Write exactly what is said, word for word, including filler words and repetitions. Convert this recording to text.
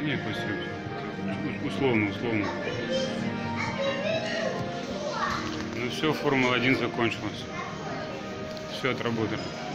Не, пусть условно, условно. Ну все, Формула один закончилась. Все отработали.